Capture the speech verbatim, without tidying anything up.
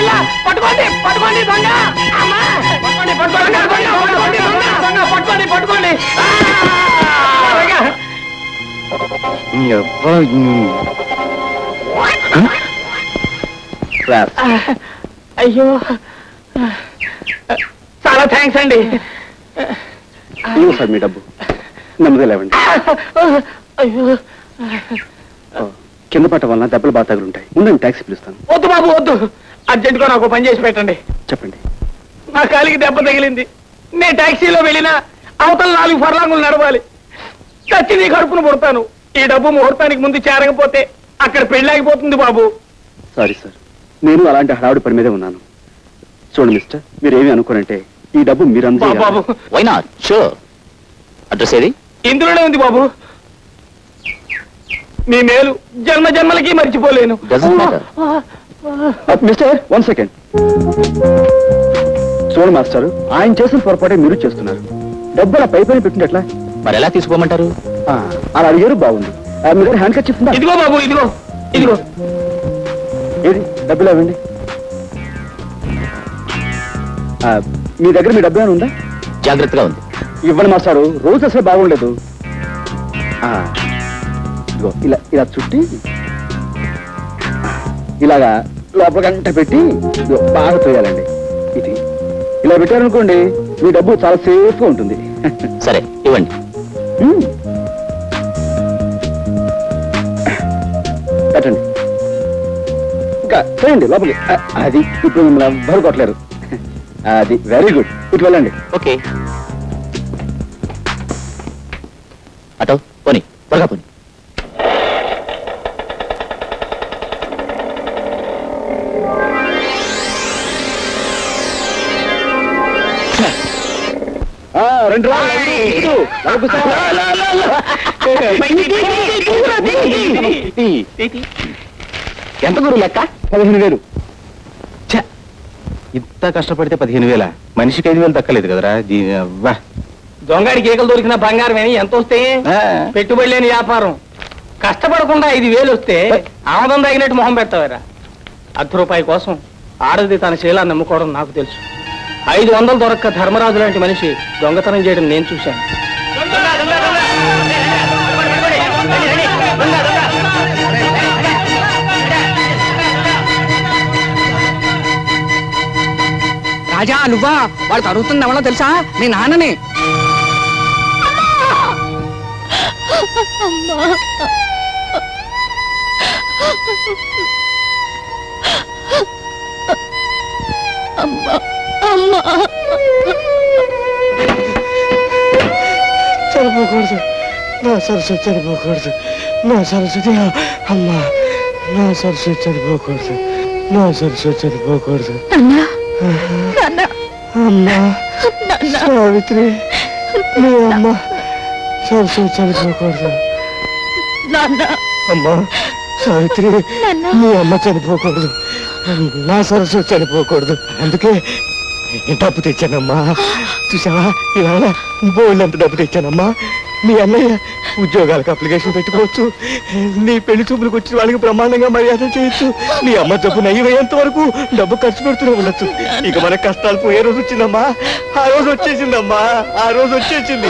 పిల్ల పట్టుకోండి పట్టుకోండి దొంగ అమ్మా పట్టుకోండి పట్టుకోండి పట్టుకోండి దొంగ పట్టుకోండి పట్టుకోండి అయ్యో చాలా థ్యాంక్స్ అండి సార్ మీ డబ్బు నెమ్మది లేవండి కింద పట్ట వలన దెబ్బలు బాగా తగులుంటాయి ముందు ట్యాక్సీ పిలుస్తాను వద్దు బాబు వద్దు అర్జెంటుగా నాకు పని చేసి పెట్టండి చెప్పండి నా కాలికి దెబ్బ తగిలింది నేను ట్యాక్సీలో వెళ్ళినా అవతల నాలుగు ఫర్లాంగులు నడవాలి చచ్చి నీ కడుపును పుడతాను ఈ డబ్బు ముహూర్తానికి ముందు చేరకపోతే అక్కడ పెళ్ళాగిపోతుంది బాబు సారీ సార్ నేను అలాంటి హడావుడి పని మీదే ఉన్నాను చూడండి మిస్టర్ మీరేమి అనుకోనంటే ఈ డబ్బు మీరు బాబు వై నాట్ షూర్ అడ్రస్ ఏది ఇందులోనే ఉంది బాబు మీ మేలు జన్మ జన్మలకి మర్చిపోలేను మిస్టర్ వన్ సెకండ్ చూడండి మాస్టర్ ఆయన చేసిన పొరపాటే మీరు చేస్తున్నారు డబ్బు అలా పై పైన పెట్టింది ఎట్లా మరి ఎలా తీసుకోమంటారు అలా అడిగారు బాగుంది మీ దగ్గర హ్యాండ్ కట్ చెప్తుందా ఇదిగో బాబు ఇదిగో ఇదిగో ఏది డబ్బులు ఇవ్వండి మీ దగ్గర మీ డబ్బు ఏమైనా ఉందా జాగ్రత్తగా ఉంది ఇవ్వండి మాస్టారు రోజు అసలు బాగుండలేదు ఇదిగో ఇలా ఇలా చుట్టి ఇలాగా లోపల గంట పెట్టి బాగా తోయాలండి ఇది ఇలా పెట్టారనుకోండి మీ డబ్బు చాలా సేఫ్ గా ఉంటుంది సరే ఇవ్వండి పెట్టండి ఇంకా చేయండి లోపలికి అది ఇప్పుడు మిమ్మల్ని ఎవ్వరు కొట్టలేరు అది వెరీ గుడ్ ఇటు వెళ్ళండి ఓకే అటో పోనీ త్వరగా పోనీ రెండు ఎంత గురు లెక్క పదిహేను వేలు ఇంత కష్టపడితే పదిహేను వేల మనిషికి ఐదు వేలు దక్కలేదు కదరా దొంగడికి ఏకలు దొరికిన బంగారం ఏమి ఎంత వస్తే పెట్టుబడి లేని వ్యాపారం కష్టపడకుండా ఐదు వేలు వస్తే ఆమదం తగినట్టు మొహం పెడతావారా అర్ధ రూపాయి కోసం ఆడది తన శీలాన్ని నమ్ముకోవడం నాకు తెలుసు ఐదు వందలు దొరక్క ధర్మరాజు లాంటి మనిషి దొంగతనం చేయడం నేను చూశాను రాజా నువ్వా వాడు తరుగుతుంది ఎవరో తెలుసా మీ నాన్నని చనిపోకూడదు నా సరస్వతి చనిపోకూడదు నా సరస్వతి అమ్మా నా సరస్వతి చనిపోకూడదు నా సరస్వతి చనిపోకూడదు అమ్మా సావిత్రి నీ అమ్మ సరస్వతి చనిపోకూడదు అమ్మా సావిత్రి నీ అమ్మ చనిపోకూడదు నా సరస్వతి చనిపోకూడదు అందుకే డబ్బు తెచ్చానమ్మా చూసావా ఇవాళ బోల్డ్ అంత డబ్బు తెచ్చానమ్మా మీ అన్నయ్య ఉద్యోగాలకు అప్లికేషన్ పెట్టుకోవచ్చు నీ పెళ్లి చూపులకు వచ్చిన వాళ్ళకి బ్రహ్మాండంగా మర్యాద చేయొచ్చు నీ అమ్మ జబ్బు నయ్యమయ్యేంత వరకు డబ్బు ఖర్చు పెడుతూనే ఉండొచ్చు ఇక మన కష్టాలు పోయే రోజు వచ్చిందమ్మా ఆ రోజు వచ్చేసిందమ్మా ఆ రోజు వచ్చేసింది